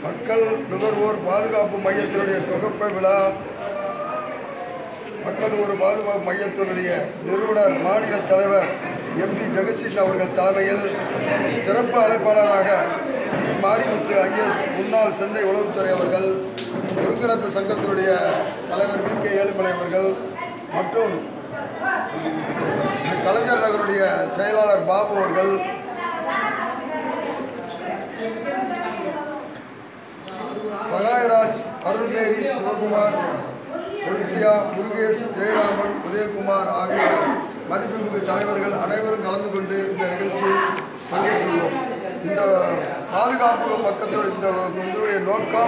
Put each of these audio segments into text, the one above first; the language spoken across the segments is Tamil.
மக்கள் நுகர்வோர் பாதுகாப்பு மையத்தினுடைய தொகுப்பு விழா மக்கள் நுகர்வோர் பாதுகாப்பு மையத்தினுடைய நிறுவனர் மாநில தலைவர் எம்பி ஜெகதீஷ் அவர்கள் தலைமையில் சிறப்பு அழைப்பாளராக டி மாரிமுத்து ஐஎஸ் முன்னாள் சென்னை உளவுத்துறை அவர்கள், ஒருங்கிணைப்பு சங்கத்தினுடைய தலைவர் வி.கே. ஏழுமலை அவர்கள் மற்றும் கலைஞர் நகருடைய செயலாளர் பாபு அவர்கள், சகாயராஜ், அருள்மேரி, சிவகுமார், பொன்சியா, முருகேஷ், ஜெயராமன், உதயகுமார் ஆகிய மதிப்புமிகு தலைவர்கள் அனைவரும் கலந்து கொண்டு இந்த நிகழ்ச்சியில் பங்கேற்றுள்ளோம். இந்த பாதுகாப்பு பக்கத்தோடு இதனுடைய நோக்கம்,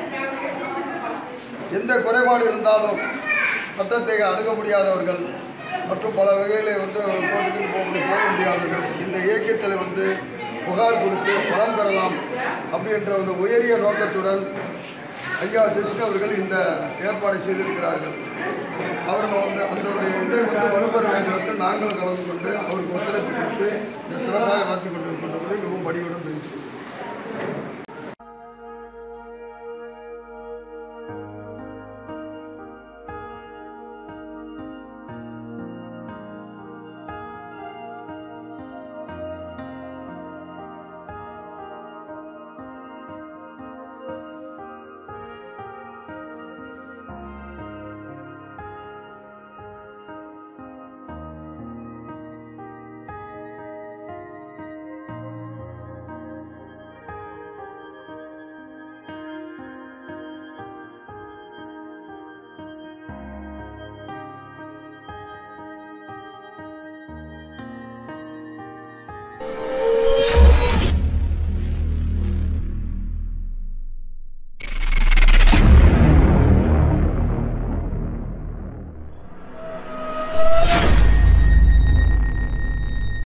எந்த குறைபாடு இருந்தாலும் சட்டத்தை அணுக முடியாதவர்கள் மற்றும் பல வகையில் கோர்ட்டுக்கு போக முடியாதவர்கள் இந்த இயக்கத்தில் புகார் கொடுத்து பலன் பெறலாம் அப்படின்ற உயரிய நோக்கத்துடன் ஐயா ஜெகதீஷ் அவர்கள் இந்த ஏற்பாடை செய்திருக்கிறார்கள். அவர்கள் அதனுடைய இதை வலுப்பெற வேண்டும் என்று நாங்களும் கலந்து கொண்டு அவருக்கு ஒத்துழைப்பு கொடுத்து இந்த சிறப்பாக நடத்தி கொண்டிருக்கின்றதை மிகவும் பணியுடன் தெரிவித்துள்ளோம்.